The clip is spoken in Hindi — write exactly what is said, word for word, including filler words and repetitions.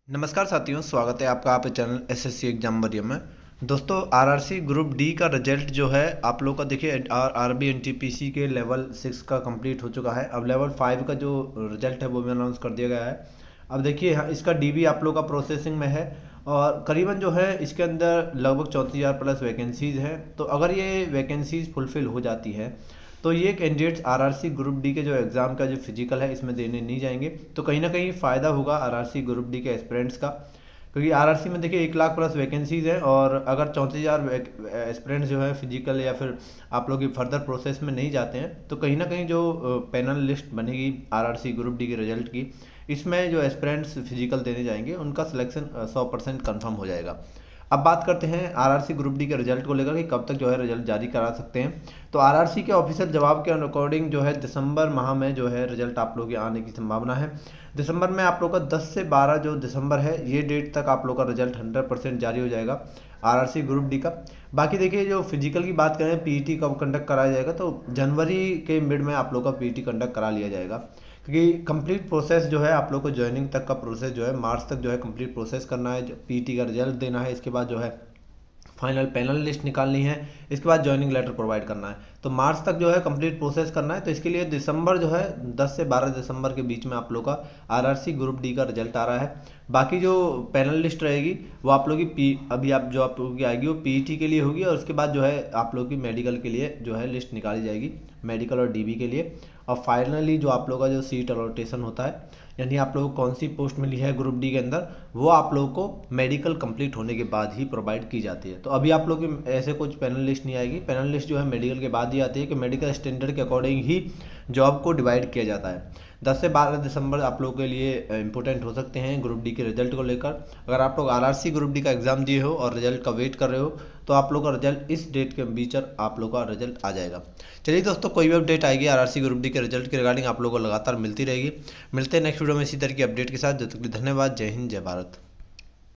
नमस्कार साथियों, स्वागत है आपका आप चैनल एसएससी एग्जाम वरियम में। दोस्तों, आरआरसी ग्रुप डी का रिजल्ट जो है आप लोग का देखिए आर आरबी एनटीपीसी के लेवल सिक्स का कंप्लीट हो चुका है। अब लेवल फाइव का जो रिजल्ट है वो भी अनाउंस कर दिया गया है। अब देखिए यहाँ इसका डीबी आप लोग का प्रोसेसिंग में है और करीबन जो है इसके अंदर लगभग चौंतीस हज़ार प्लस वैकेंसीज़ हैं। तो अगर ये वैकेंसीज़ फुलफ़िल हो जाती है तो ये कैंडिडेट्स आरआरसी ग्रुप डी के जो एग्ज़ाम का जो फिजिकल है इसमें देने नहीं जाएंगे। तो कहीं ना कहीं फ़ायदा होगा आरआरसी ग्रुप डी के एस्पिरेंट्स का, क्योंकि आरआरसी में देखिए एक लाख प्लस वैकेंसीज़ हैं और अगर चौंतीस हज़ार एस्पिरेंट्स जो है फिजिकल या फिर आप लोग की फर्दर प्रोसेस में नहीं जाते हैं तो कहीं ना कहीं जो पैनल लिस्ट बनेगी आरआरसी ग्रुप डी के रिजल्ट की, इसमें जो एस्पिरेंट्स फिजिकल देने जाएंगे उनका सिलेक्शन सौ परसेंट कन्फर्म हो जाएगा। अब बात करते हैं आरआरसी ग्रुप डी के रिजल्ट को लेकर कि कब तक जो है रिजल्ट जारी करा सकते हैं। तो आरआरसी के ऑफिशियल जवाब के अकॉर्डिंग जो है दिसंबर माह में जो है रिजल्ट आप लोग के आने की संभावना है। दिसंबर में आप लोग का दस से बारह जो दिसंबर है ये डेट तक आप लोग का रिजल्ट हंड्रेड परसेंट जारी हो जाएगा आरआरसी ग्रुप डी का। बाकी देखिए जो फिजिकल की बात करें पीईटी कब कंडक्ट कराया जाएगा, तो जनवरी के मिड में आप लोग का पीईटी कंडक्ट करा लिया जाएगा, क्योंकि कंप्लीट प्रोसेस जो है आप लोग को ज्वाइनिंग तक का प्रोसेस जो है मार्च तक जो है कंप्लीट प्रोसेस करना है, पीईटी का रिजल्ट देना है, इसके बाद जो है फाइनल पैनल लिस्ट निकालनी है, इसके बाद ज्वाइनिंग लेटर प्रोवाइड करना है। तो मार्च तक जो है कंप्लीट प्रोसेस करना है। तो इसके लिए दिसंबर जो है दस से बारह दिसंबर के बीच में आप लोग का आरआरसी ग्रुप डी का रिजल्ट आ रहा है। बाकी जो पैनल लिस्ट रहेगी वो आप लोग की पी अभी आप जो आप लोगों की आएगी वो पीईटी के लिए होगी और उसके बाद जो है आप लोग की मेडिकल के लिए जो है लिस्ट निकाली जाएगी, मेडिकल और डीबी के लिए। और फाइनली जो आप लोग का जो सीट अलॉटेशन होता है, यानी आप लोगों को कौन सी पोस्ट मिली है ग्रुप डी के अंदर, वो आप लोगों को मेडिकल कंप्लीट होने के बाद ही प्रोवाइड की जाती है। तो अभी आप लोग की ऐसे कुछ पैनल लिस्ट नहीं आएगी, पैनल लिस्ट जो है मेडिकल के बाद ही आती है कि मेडिकल स्टैंडर्ड के अकॉर्डिंग ही जॉब को डिवाइड किया जाता है। दस से बारह दिसंबर आप लोगों के लिए इंपॉर्टेंट हो सकते हैं ग्रुप डी के रिजल्ट को लेकर। अगर आप लोग आरआरसी ग्रुप डी का एग्जाम दिए हो और रिजल्ट का वेट कर रहे हो तो आप लोग का रिजल्ट इस डेट के बीच आप लोग का रिजल्ट आ जाएगा। चलिए दोस्तों, कोई भी अपडेट आएगी आरआरसी ग्रुप डी के रिजल्ट के रिगार्डिंग आप लोगों को लगातार मिलती रहेगी। मिलते हैं नेक्स्ट वीडियो में इसी तरह की अपडेट के साथ। जब तक के लिए धन्यवाद। जय हिंद, जय भारत।